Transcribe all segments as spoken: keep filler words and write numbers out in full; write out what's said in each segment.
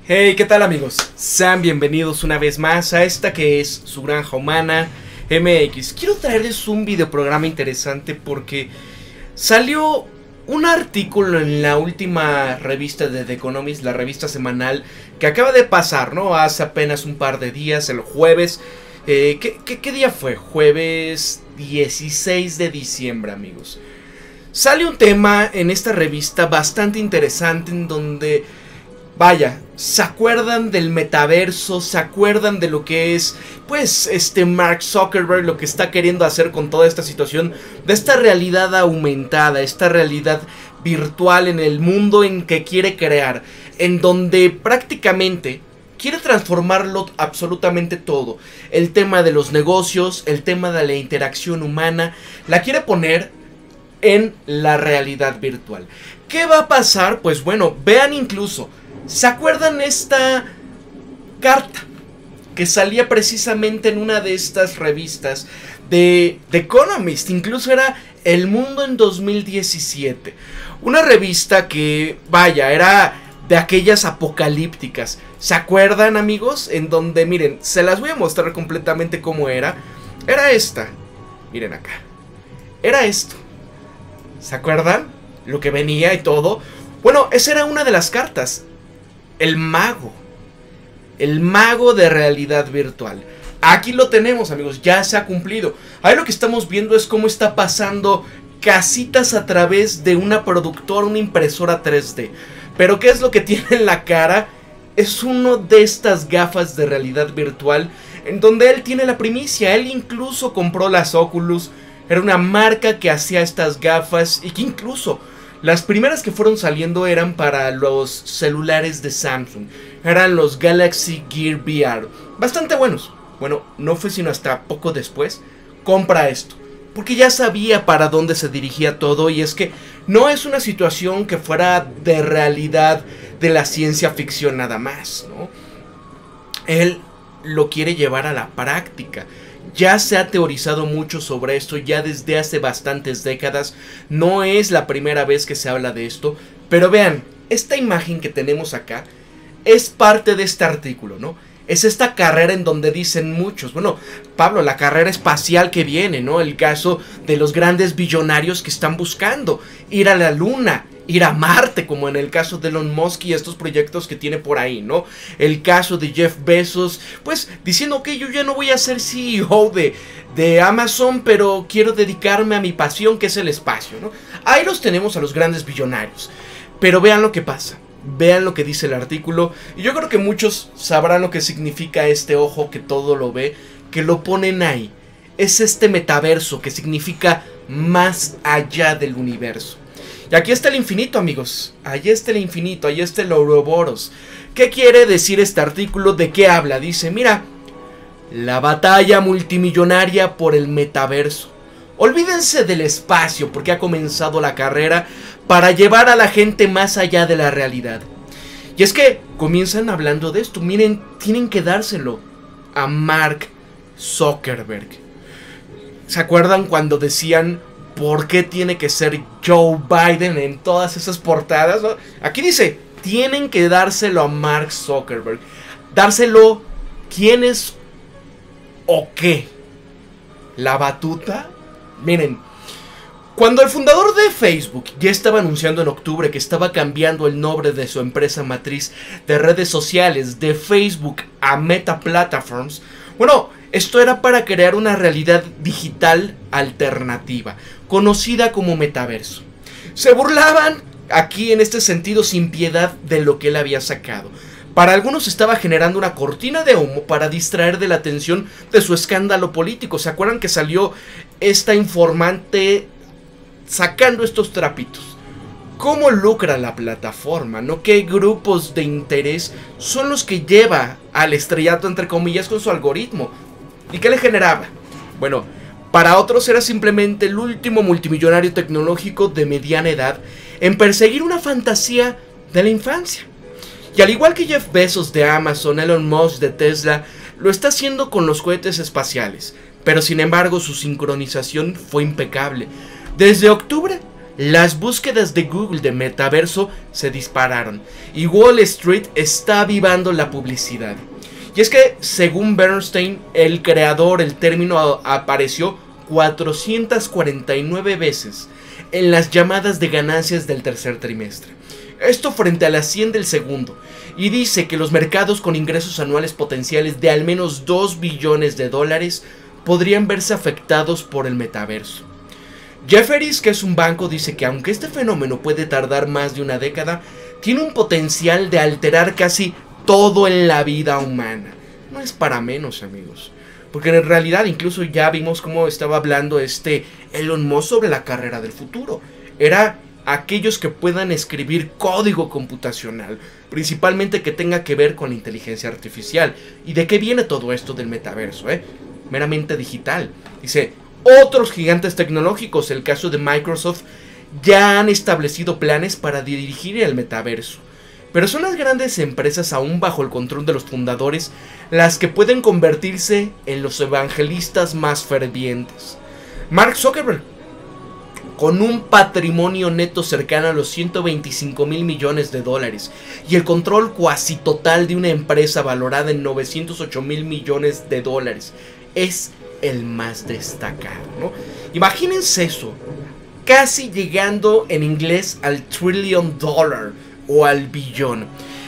Hey, ¿qué tal amigos? Sean bienvenidos una vez más a esta que es su Granja Humana M X. Quiero traerles un videoprograma interesante porque salió un artículo en la última revista de The Economist, la revista semanal, que acaba de pasar, ¿no? Hace apenas un par de días, el jueves. Eh, ¿qué, qué, ¿Qué día fue? Jueves dieciséis de diciembre, amigos. Sale un tema en esta revista bastante interesante en donde, vaya, ¿se acuerdan del metaverso? ¿Se acuerdan de lo que es, pues, este Mark Zuckerberg, lo que está queriendo hacer con toda esta situación, de esta realidad aumentada, esta realidad virtual en el mundo en que quiere crear, en donde prácticamente quiere transformarlo absolutamente todo? El tema de los negocios, el tema de la interacción humana, la quiere poner en la realidad virtual. ¿Qué va a pasar? Pues bueno, vean incluso, ¿se acuerdan esta carta que salía precisamente en una de estas revistas de The Economist? Incluso era El Mundo en dos mil diecisiete. Una revista que, vaya, era de aquellas apocalípticas. ¿Se acuerdan, amigos? En donde, miren, se las voy a mostrar completamente cómo era. Era esta. Miren acá. Era esto. ¿Se acuerdan? Lo que venía y todo. Bueno, esa era una de las cartas. El mago. El mago de realidad virtual. Aquí lo tenemos, amigos. Ya se ha cumplido. Ahí lo que estamos viendo es cómo está pasando casitas a través de una productora, una impresora tres D. Pero ¿qué es lo que tiene en la cara? Es uno de estas gafas de realidad virtual en donde él tiene la primicia. Él incluso compró las Oculus. Era una marca que hacía estas gafas y que incluso las primeras que fueron saliendo eran para los celulares de Samsung. Eran los Galaxy Gear V R. Bastante buenos. Bueno, no fue sino hasta poco después. Compra esto. Porque ya sabía para dónde se dirigía todo. Y es que no es una situación que fuera de realidad de la ciencia ficción nada más, ¿no? Él lo quiere llevar a la práctica. Ya se ha teorizado mucho sobre esto, ya desde hace bastantes décadas. No es la primera vez que se habla de esto. Pero vean, esta imagen que tenemos acá es parte de este artículo, ¿no? Es esta carrera en donde dicen muchos, bueno, Pablo, la carrera espacial que viene, ¿no? El caso de los grandes billonarios que están buscando ir a la luna, ir a Marte, como en el caso de Elon Musk y estos proyectos que tiene por ahí, ¿no? El caso de Jeff Bezos, pues diciendo que yo ya no voy a ser C E O de, de Amazon, pero quiero dedicarme a mi pasión, que es el espacio, ¿no? Ahí los tenemos a los grandes billonarios. Pero vean lo que pasa. Vean lo que dice el artículo. Y yo creo que muchos sabrán lo que significa este ojo que todo lo ve, que lo ponen ahí. Es este metaverso que significa más allá del universo. Y aquí está el infinito, amigos. Allí está el infinito, allí está el Ouroboros. ¿Qué quiere decir este artículo? ¿De qué habla? Dice, mira, la batalla multimillonaria por el metaverso. Olvídense del espacio porque ha comenzado la carrera para llevar a la gente más allá de la realidad. Y es que comienzan hablando de esto. Miren, tienen que dárselo a Mark Zuckerberg. ¿Se acuerdan cuando decían por qué tiene que ser Joe Biden en todas esas portadas, ¿no? Aquí dice, tienen que dárselo a Mark Zuckerberg. Dárselo, ¿quién es o qué? ¿La batuta? Miren, cuando el fundador de Facebook ya estaba anunciando en octubre que estaba cambiando el nombre de su empresa matriz de redes sociales de Facebook a Meta Platforms, bueno, esto era para crear una realidad digital alternativa, conocida como metaverso. Se burlaban aquí en este sentido sin piedad de lo que él había sacado. Para algunos estaba generando una cortina de humo para distraer de la atención de su escándalo político. ¿Se acuerdan que salió esta informante sacando estos trapitos? ¿Cómo lucra la plataforma? ¿No? ¿Qué grupos de interés son los que lleva al estrellato, entre comillas, con su algoritmo? ¿Y qué le generaba? Bueno, para otros era simplemente el último multimillonario tecnológico de mediana edad en perseguir una fantasía de la infancia. Y al igual que Jeff Bezos de Amazon, Elon Musk de Tesla, lo está haciendo con los cohetes espaciales. Pero sin embargo su sincronización fue impecable. Desde octubre las búsquedas de Google de metaverso se dispararon y Wall Street está avivando la publicidad. Y es que, según Bernstein, el creador, el término apareció cuatrocientas cuarenta y nueve veces en las llamadas de ganancias del tercer trimestre. Esto frente a las cien del segundo. Y dice que los mercados con ingresos anuales potenciales de al menos dos billones de dólares podrían verse afectados por el metaverso. Jefferies, que es un banco, dice que aunque este fenómeno puede tardar más de una década, tiene un potencial de alterar casi todo en la vida humana. No es para menos, amigos. Porque en realidad incluso ya vimos cómo estaba hablando este Elon Musk sobre la carrera del futuro. Era aquellos que puedan escribir código computacional, principalmente que tenga que ver con la inteligencia artificial. ¿Y de qué viene todo esto del metaverso? Eh? Meramente digital. Dice, otros gigantes tecnológicos, el caso de Microsoft, ya han establecido planes para dirigir el metaverso. Pero son las grandes empresas, aún bajo el control de los fundadores, las que pueden convertirse en los evangelistas más fervientes. Mark Zuckerberg, con un patrimonio neto cercano a los ciento veinticinco mil millones de dólares y el control cuasi total de una empresa valorada en novecientos ocho mil millones de dólares, es el más destacado, ¿no? Imagínense eso, casi llegando en inglés al trillion dollar o al billón.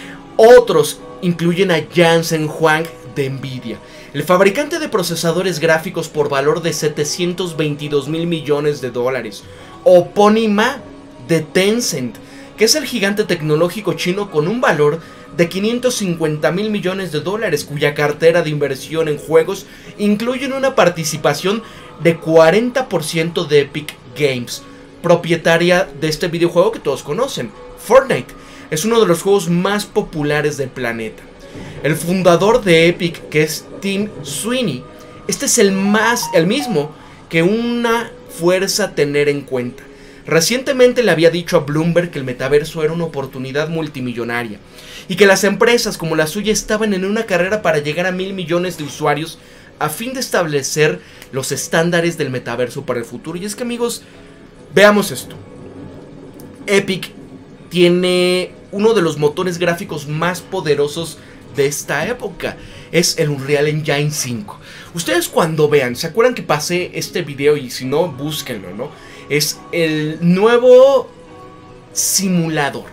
Otros incluyen a Jensen Huang de Nvidia, el fabricante de procesadores gráficos por valor de setecientos veintidós mil millones de dólares, o Pony Ma de Tencent, que es el gigante tecnológico chino con un valor de quinientos cincuenta mil millones de dólares, cuya cartera de inversión en juegos incluye una participación de cuarenta por ciento de Epic Games, propietaria de este videojuego que todos conocen, Fortnite. Es uno de los juegos más populares del planeta. El fundador de Epic, que es Tim Sweeney, este es el más, el mismo que una fuerza a tener en cuenta. Recientemente le había dicho a Bloomberg que el metaverso era una oportunidad multimillonaria y que las empresas como la suya estaban en una carrera para llegar a mil millones de usuarios a fin de establecer los estándares del metaverso para el futuro. Y es que, amigos, veamos esto. Epic tiene uno de los motores gráficos más poderosos de esta época. Es el Unreal Engine cinco. Ustedes cuando vean, ¿se acuerdan que pasé este video? Y si no, búsquenlo, ¿no? Es el nuevo simulador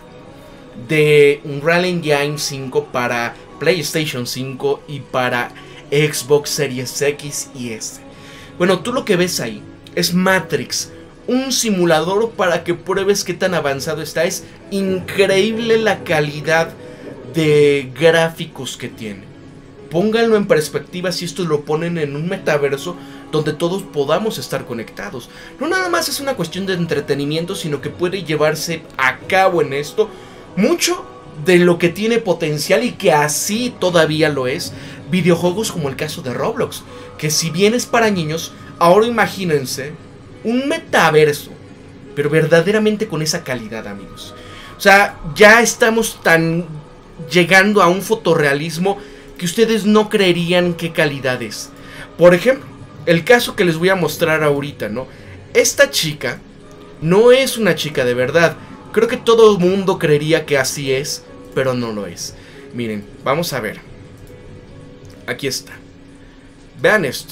de Unreal Engine cinco para PlayStation cinco y para Xbox Series X y S. Bueno, tú lo que ves ahí es Matrix, un simulador para que pruebes qué tan avanzado está. Es increíble la calidad de gráficos que tiene. Pónganlo en perspectiva si esto lo ponen en un metaverso donde todos podamos estar conectados. No nada más es una cuestión de entretenimiento, sino que puede llevarse a cabo en esto mucho de lo que tiene potencial, y que así todavía lo es, videojuegos como el caso de Roblox, que si bien es para niños, ahora imagínense un metaverso, pero verdaderamente con esa calidad, amigos. O sea, ya estamos tan llegando a un fotorrealismo que ustedes no creerían qué calidad es. Por ejemplo, el caso que les voy a mostrar ahorita, ¿no? Esta chica no es una chica de verdad. Creo que todo el mundo creería que así es, pero no lo es. Miren, vamos a ver. Aquí está. Vean esto.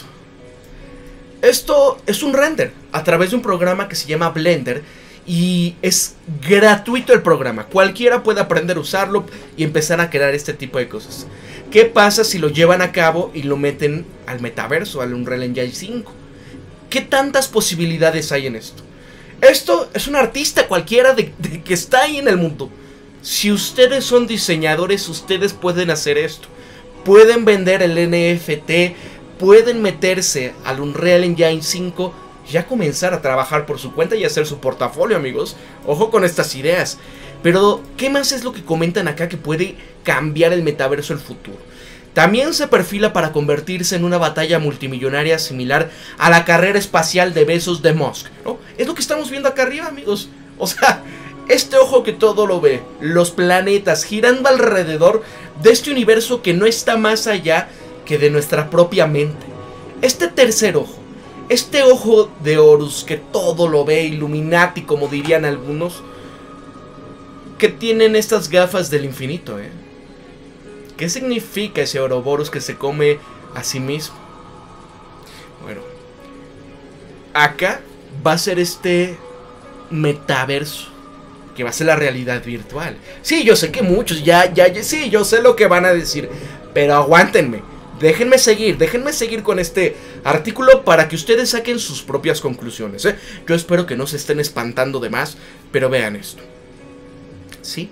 Esto es un render a través de un programa que se llama Blender. Y es gratuito el programa. Cualquiera puede aprender a usarlo y empezar a crear este tipo de cosas. ¿Qué pasa si lo llevan a cabo y lo meten al metaverso, al Unreal Engine cinco? ¿Qué tantas posibilidades hay en esto? Esto es un artista cualquiera de, de que está ahí en el mundo. Si ustedes son diseñadores, ustedes pueden hacer esto. Pueden vender el N F T, pueden meterse al Unreal Engine cinco, ya comenzar a trabajar por su cuenta y hacer su portafolio, amigos. Ojo con estas ideas. Pero, ¿qué más es lo que comentan acá que puede cambiar el metaverso el futuro? También se perfila para convertirse en una batalla multimillonaria similar a la carrera espacial de Bezos de Musk, ¿no? Es lo que estamos viendo acá arriba, amigos. O sea, este ojo que todo lo ve, los planetas girando alrededor de este universo que no está más allá que de nuestra propia mente. Este tercer ojo Este ojo de Horus que todo lo ve, Illuminati como dirían algunos, que tienen estas gafas del infinito, ¿eh? ¿Qué significa ese Ouroboros que se come a sí mismo? Bueno, acá va a ser este metaverso, que va a ser la realidad virtual. Sí, yo sé que muchos ya, ya, ya, sí, yo sé lo que van a decir, pero aguántenme, déjenme seguir, déjenme seguir con este artículo para que ustedes saquen sus propias conclusiones, ¿eh? Yo espero que no se estén espantando de más, pero vean esto. ¿Sí?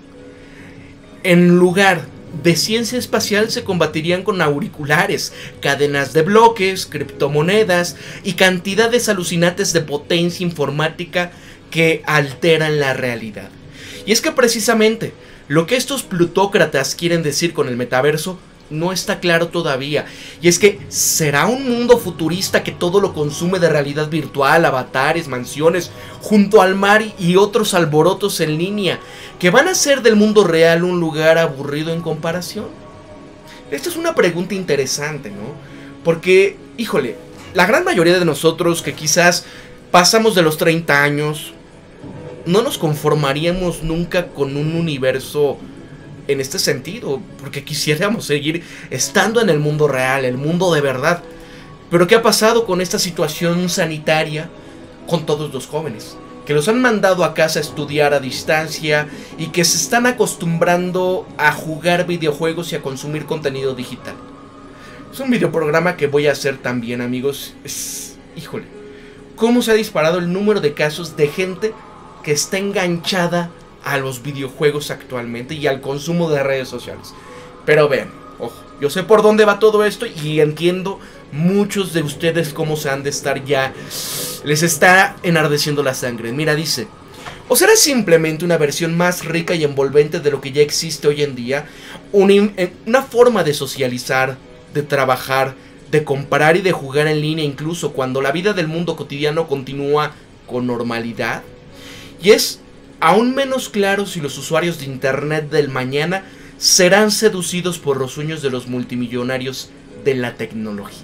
En lugar de ciencia espacial se combatirían con auriculares, cadenas de bloques, criptomonedas y cantidades alucinantes de potencia informática que alteran la realidad. Y es que precisamente lo que estos plutócratas quieren decir con el metaverso no está claro todavía. Y es que será un mundo futurista que todo lo consume de realidad virtual, avatares, mansiones, junto al mar y otros alborotos en línea, que van a hacer del mundo real un lugar aburrido en comparación. Esta es una pregunta interesante, ¿no? Porque, híjole, la gran mayoría de nosotros que quizás pasamos de los treinta años, no nos conformaríamos nunca con un universo en este sentido, porque quisiéramos seguir estando en el mundo real, el mundo de verdad. Pero ¿qué ha pasado con esta situación sanitaria con todos los jóvenes? Que los han mandado a casa a estudiar a distancia y que se están acostumbrando a jugar videojuegos y a consumir contenido digital. Es un videoprograma que voy a hacer también, amigos. Es, híjole, cómo se ha disparado el número de casos de gente que está enganchada a los videojuegos actualmente y al consumo de redes sociales. Pero vean, ojo, yo sé por dónde va todo esto y entiendo muchos de ustedes cómo se han de estar ya, les está enardeciendo la sangre. Mira, dice, ¿o será simplemente una versión más rica y envolvente de lo que ya existe hoy en día? Una, una forma de socializar, de trabajar, de comprar y de jugar en línea, incluso cuando la vida del mundo cotidiano continúa con normalidad. Y es aún menos claro si los usuarios de internet del mañana serán seducidos por los sueños de los multimillonarios de la tecnología.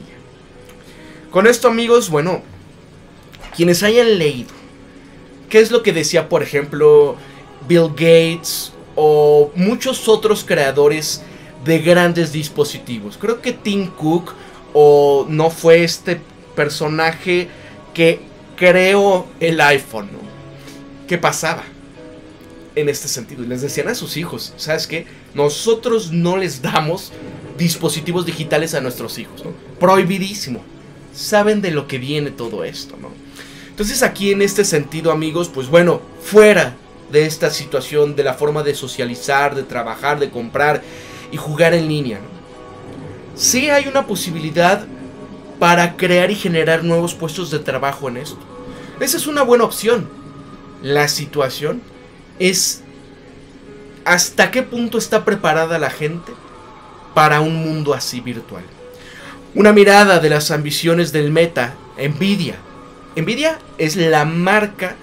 Con esto, amigos, bueno, quienes hayan leído qué es lo que decía, por ejemplo, Bill Gates o muchos otros creadores de grandes dispositivos. Creo que Tim Cook o no fue este personaje que creó el iPhone, ¿no? ¿Qué pasaba en este sentido? Y les decían a sus hijos, ¿sabes qué? Nosotros no les damos dispositivos digitales a nuestros hijos, ¿no? Prohibidísimo. Saben de lo que viene todo esto, ¿no? Entonces aquí en este sentido, amigos, pues bueno, fuera de esta situación, de la forma de socializar, de trabajar, de comprar y jugar en línea, ¿no? Sí hay una posibilidad para crear y generar nuevos puestos de trabajo en esto. Esa es una buena opción. La situación es hasta qué punto está preparada la gente para un mundo así virtual. Una mirada de las ambiciones del Meta, Nvidia. Nvidia es la marca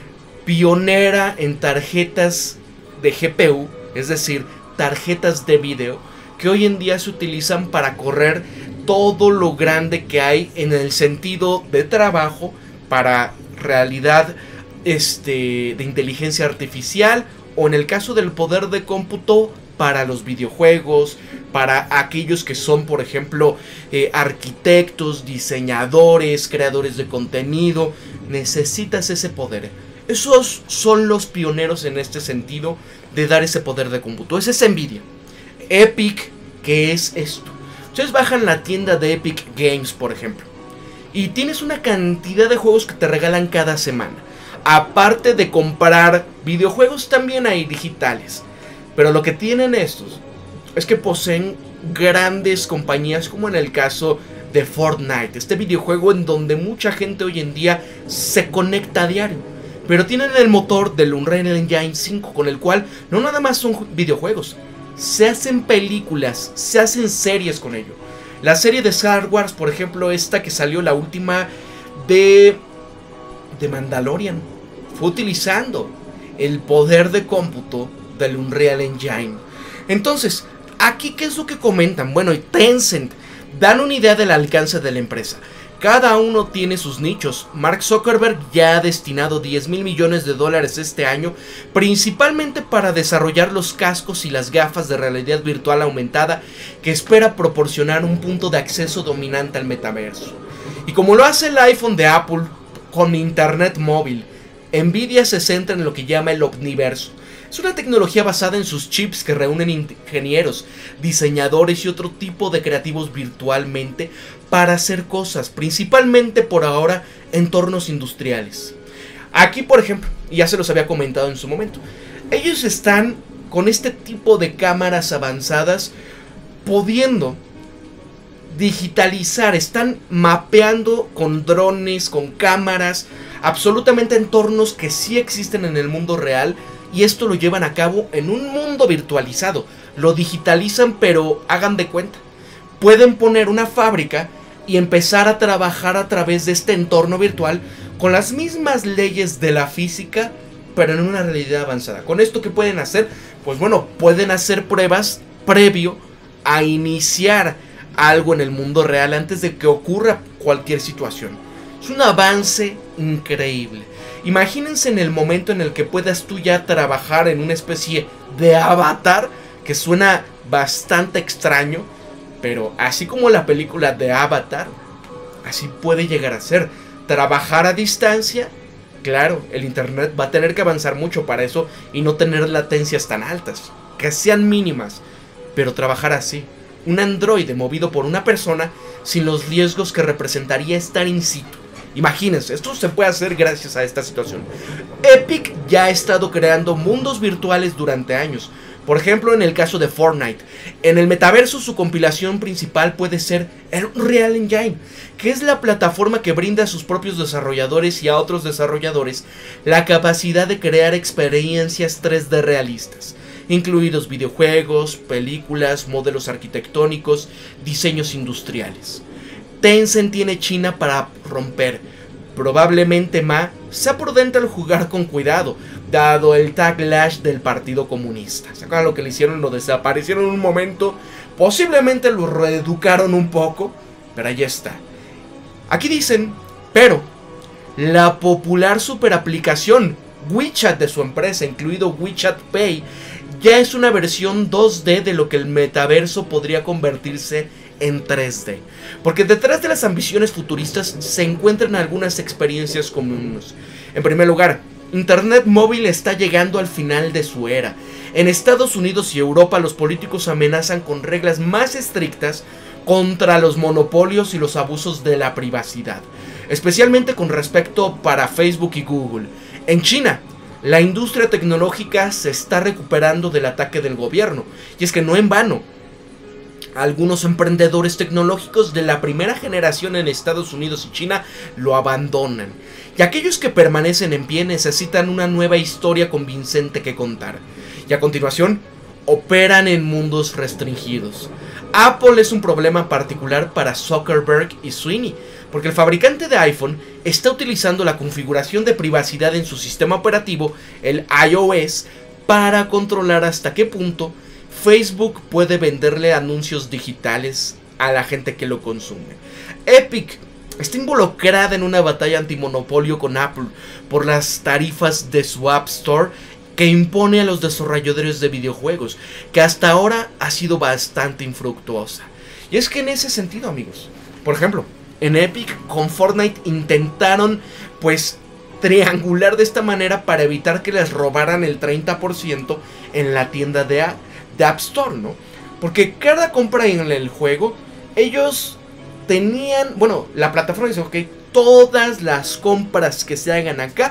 pionera en tarjetas de G P U, es decir, tarjetas de video, que hoy en día se utilizan para correr todo lo grande que hay en el sentido de trabajo para realidad este, de inteligencia artificial, o en el caso del poder de cómputo para los videojuegos, para aquellos que son, por ejemplo, eh, arquitectos, diseñadores, creadores de contenido. Necesitas ese poder. Esos son los pioneros en este sentido de dar ese poder de cómputo. Ese es Nvidia. Epic, ¿qué es esto? Ustedes bajan la tienda de Epic Games, por ejemplo, y tienes una cantidad de juegos que te regalan cada semana. Aparte de comprar videojuegos, también hay digitales. Pero lo que tienen estos es que poseen grandes compañías, como en el caso de Fortnite, este videojuego en donde mucha gente hoy en día se conecta a diario. Pero tienen el motor del Unreal Engine cinco, con el cual no nada más son videojuegos, se hacen películas, se hacen series con ello. La serie de Star Wars, por ejemplo, esta que salió, la última de, de Mandalorian, fue utilizando el poder de cómputo del Unreal Engine. Entonces, aquí ¿qué es lo que comentan? Bueno, y Tencent dan una idea del alcance de la empresa. Cada uno tiene sus nichos. Mark Zuckerberg ya ha destinado diez mil millones de dólares este año, principalmente para desarrollar los cascos y las gafas de realidad virtual aumentada, que espera proporcionar un punto de acceso dominante al metaverso. Y como lo hace el iPhone de Apple con internet móvil, Nvidia se centra en lo que llama el Omniverso. Es una tecnología basada en sus chips que reúnen ingenieros, diseñadores y otro tipo de creativos virtualmente para hacer cosas, principalmente por ahora entornos industriales. Aquí, por ejemplo, ya se los había comentado en su momento, ellos están con este tipo de cámaras avanzadas pudiendo digitalizar, están mapeando con drones, con cámaras, absolutamente entornos que sí existen en el mundo real. Y esto lo llevan a cabo en un mundo virtualizado. Lo digitalizan, pero hagan de cuenta. Pueden poner una fábrica y empezar a trabajar a través de este entorno virtual con las mismas leyes de la física, pero en una realidad avanzada. ¿Con esto qué pueden hacer? Pues bueno, pueden hacer pruebas previo a iniciar algo en el mundo real antes de que ocurra cualquier situación. Es un avance increíble. Imagínense en el momento en el que puedas tú ya trabajar en una especie de avatar, que suena bastante extraño, pero así como la película de Avatar, así puede llegar a ser. Trabajar a distancia, claro, el internet va a tener que avanzar mucho para eso y no tener latencias tan altas, que sean mínimas, pero trabajar así. Un androide movido por una persona sin los riesgos que representaría estar in situ. Imagínense, esto se puede hacer gracias a esta situación. Epic ya ha estado creando mundos virtuales durante años. Por ejemplo, en el caso de Fortnite. En el metaverso su compilación principal puede ser el Unreal Engine, que es la plataforma que brinda a sus propios desarrolladores y a otros desarrolladores la capacidad de crear experiencias tres D realistas, incluidos videojuegos, películas, modelos arquitectónicos, diseños industriales. Tencent tiene China para romper. Probablemente Ma sea prudente al jugar con cuidado, dado el backlash del Partido Comunista. ¿Se acuerdan lo que le hicieron? Lo desaparecieron en un momento. Posiblemente lo reeducaron un poco, pero ahí está. Aquí dicen, pero la popular superaplicación WeChat de su empresa, incluido WeChat Pay, ya es una versión dos D de lo que el metaverso podría convertirse en tres D, porque detrás de las ambiciones futuristas se encuentran algunas experiencias comunes. En primer lugar, Internet móvil está llegando al final de su era. En Estados Unidos y Europa los políticos amenazan con reglas más estrictas contra los monopolios y los abusos de la privacidad, especialmente con respecto para Facebook y Google. En China, la industria tecnológica se está recuperando del ataque del gobierno, y es que no en vano algunos emprendedores tecnológicos de la primera generación en Estados Unidos y China lo abandonan, y aquellos que permanecen en pie necesitan una nueva historia convincente que contar, y a continuación operan en mundos restringidos. Apple es un problema particular para Zuckerberg y Sweeney, porque el fabricante de iPhone está utilizando la configuración de privacidad en su sistema operativo, el iOS, para controlar hasta qué punto Facebook puede venderle anuncios digitales a la gente que lo consume. Epic está involucrada en una batalla antimonopolio con Apple por las tarifas de su App Store que impone a los desarrolladores de videojuegos, que hasta ahora ha sido bastante infructuosa. Y es que en ese sentido, amigos, por ejemplo, en Epic con Fortnite intentaron pues triangular de esta manera para evitar que les robaran el treinta por ciento en la tienda de App de App Store, ¿no? Porque cada compra en el juego, ellos tenían, bueno, la plataforma dice, ok, todas las compras que se hagan acá,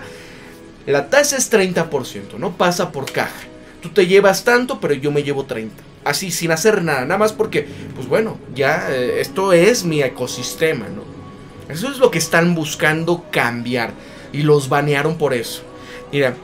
la tasa es treinta por ciento, ¿no? Pasa por caja. Tú te llevas tanto, pero yo me llevo treinta. Así, sin hacer nada, nada más porque, pues bueno, ya eh, esto es mi ecosistema, ¿no? Eso es lo que están buscando cambiar, y los banearon por eso. Mira,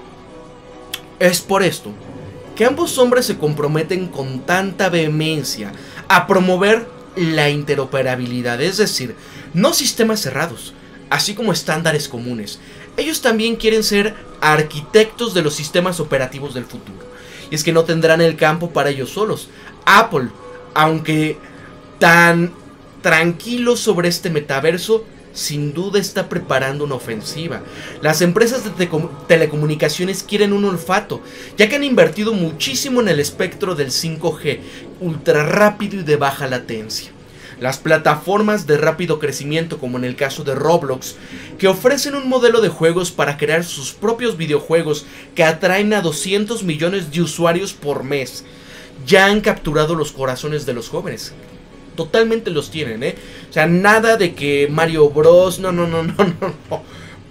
es por esto que ambos hombres se comprometen con tanta vehemencia a promover la interoperabilidad, es decir, no sistemas cerrados, así como estándares comunes. Ellos también quieren ser arquitectos de los sistemas operativos del futuro, y es que no tendrán el campo para ellos solos. Apple, aunque tan tranquilo sobre este metaverso, sin duda está preparando una ofensiva. Las empresas de te telecomunicaciones quieren un olfato, ya que han invertido muchísimo en el espectro del cinco G, ultra rápido y de baja latencia. Las plataformas de rápido crecimiento, como en el caso de Roblox, que ofrecen un modelo de juegos para crear sus propios videojuegos que atraen a doscientos millones de usuarios por mes, ya han capturado los corazones de los jóvenes. Totalmente los tienen, ¿eh? O sea, nada de que Mario Bros. No, no, no, no, no, no.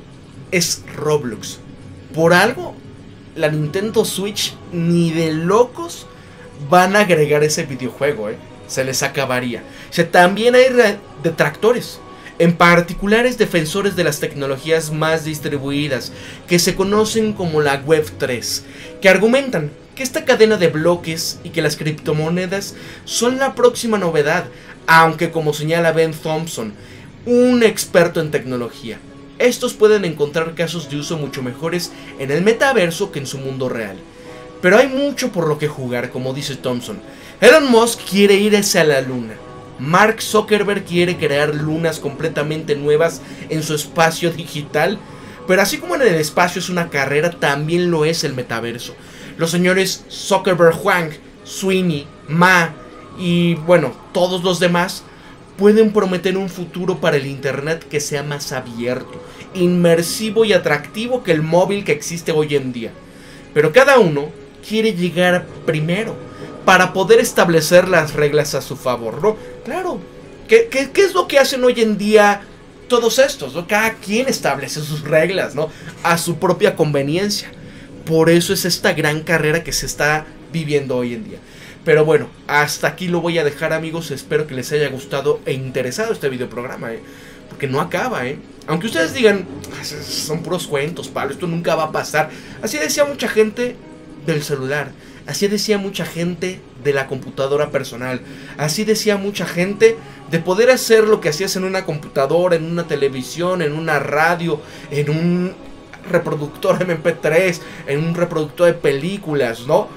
Es Roblox. Por algo, la Nintendo Switch ni de locos van a agregar ese videojuego, ¿eh? Se les acabaría. O sea, también hay detractores, en particulares defensores de las tecnologías más distribuidas, que se conocen como la web tres, que argumentan que esta cadena de bloques y que las criptomonedas son la próxima novedad, aunque como señala Ben Thompson, un experto en tecnología, estos pueden encontrar casos de uso mucho mejores en el metaverso que en su mundo real. Pero hay mucho por lo que jugar, como dice Thompson. Elon Musk quiere ir hacia la luna. Mark Zuckerberg quiere crear lunas completamente nuevas en su espacio digital. Pero así como en el espacio es una carrera, también lo es el metaverso. Los señores Zuckerberg, Huang, Sweeney, Ma y bueno, todos los demás pueden prometer un futuro para el internet que sea más abierto, inmersivo y atractivo que el móvil que existe hoy en día. Pero cada uno quiere llegar primero para poder establecer las reglas a su favor, ¿no? Claro, ¿qué, qué, qué es lo que hacen hoy en día todos estos, ¿no? Cada quien establece sus reglas, ¿no? A su propia conveniencia. Por eso es esta gran carrera que se está viviendo hoy en día. Pero bueno, hasta aquí lo voy a dejar, amigos. Espero que les haya gustado e interesado este videoprograma, ¿eh? Porque no acaba, ¿eh? Aunque ustedes digan, son puros cuentos, Pablo, esto nunca va a pasar. Así decía mucha gente del celular. Así decía mucha gente de la computadora personal. Así decía mucha gente de poder hacer lo que hacías en una computadora, en una televisión, en una radio, en un reproductor eme pe tres, en un reproductor de películas, ¿no?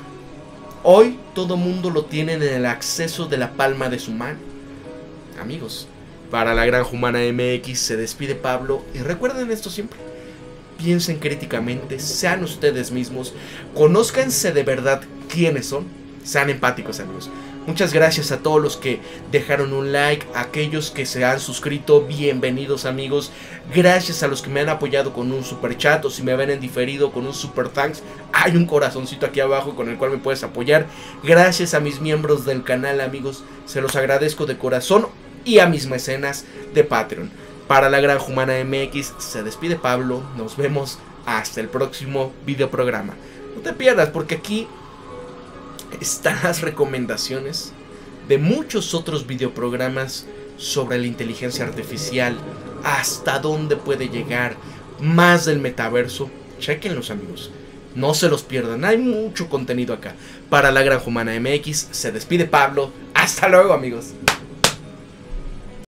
Hoy todo mundo lo tiene en el acceso de la palma de su mano. Amigos, para la Granja Humana eme equis se despide Pablo y recuerden esto siempre. Piensen críticamente, sean ustedes mismos, conózcanse de verdad quiénes son, sean empáticos, amigos. Muchas gracias a todos los que dejaron un like, a aquellos que se han suscrito, bienvenidos, amigos. Gracias a los que me han apoyado con un super chat o si me ven en diferido con un super thanks. Hay un corazoncito aquí abajo con el cual me puedes apoyar. Gracias a mis miembros del canal, amigos, se los agradezco de corazón, y a mis mecenas de Patreon. Para la Granja Humana eme equis se despide Pablo, nos vemos hasta el próximo videoprograma. No te pierdas porque aquí están las recomendaciones de muchos otros videoprogramas sobre la inteligencia artificial, hasta dónde puede llegar, más del metaverso. Chequenlos, amigos, no se los pierdan, hay mucho contenido acá. Para la Granja Humana eme equis se despide Pablo, hasta luego, amigos.